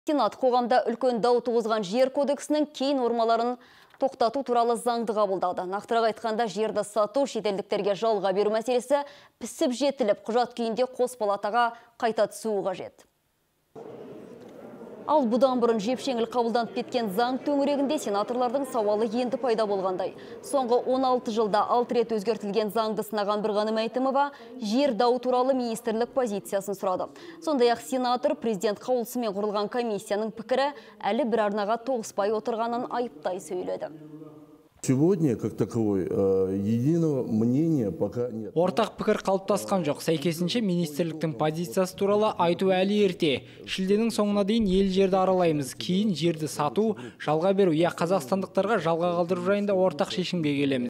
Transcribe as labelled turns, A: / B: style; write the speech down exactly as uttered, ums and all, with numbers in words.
A: Сенат қоғамда үлкен дау туғызған жер кодексінің кей нормаларын тоқтату туралы заңды қабылдады. Нақтырақ айтқанда, жерді сату, шетелдіктерге жалға беру мәселесі пісіп жетіліп, құжат күйінде қос палатаға қайта түсуі қажет. Ал бұдан бұрын жепшеңіл қабылданып кеткен заң төңірегінде сенаторлардың сауалы енді пайда болғандай. Соңғы он алты жылда алты рет өзгертілген заңды сынаған Бірғаным Әйтімова жер дау туралы министрлік позициясын сұрады. Сондай-ақ сенатор президент қаулысымен құрылған комиссияның пікірі әлі бір арнаға тоғыспай отырғанын айыптай сөйледі.
B: Сегодня, как таковой, единого мнения пока нет.
C: Ортақ пікір қалыптасқан жоқ. Сәйкесінше министрліктің позициясы туралы айту әлі ерте. Шілденің соңына дейін ел жерді аралаймыз. Кейін жерді сату, жалға беру, я қазақстандықтарға жалға қалдыру жайында ортақ шешімге келеміз.